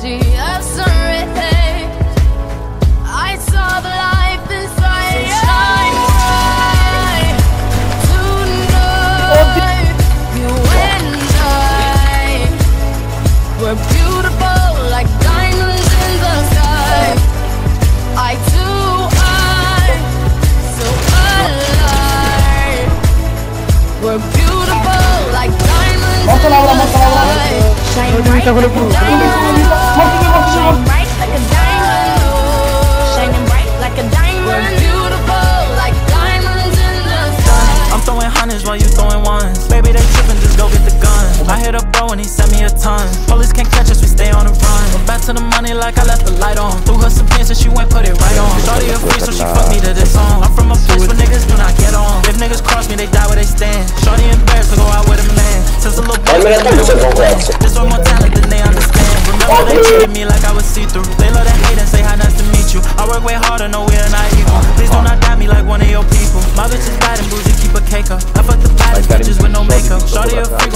energy of sun rays. I saw the life inside you. Shine bright tonight. You and I were beautiful like diamonds in the sky. Eye to eye, so alive. We're beautiful like diamonds in the sky. Shine bright like a diamond. Shine bright like a diamond. Shining bright like a diamond. We're beautiful like diamonds in the sky. I'm throwing hundreds while you throwing ones. Baby, they tripping, just go get the gun. I hit a bro and he sent me a ton. Police can't catch us, we stay on the run. Go back to the money like I left the light on. Threw her some pants and she went put it right on. Shorty a free so she fucked me to this song. I'm from a place where niggas do not get on. If niggas cross me, they die where they stand. Shorty embarrassed to go out with a man. Since a little boy, this one more talent than they understand. Remember they treated me like I was see-through. They love to hate and say hi, nice to meet you. I work way harder, no we're not equal. Please do not doubt me like one of your people. My bitch is bad and bougie, keep a cake up. I fuck the baddest bitches with no makeup. Shorty a freak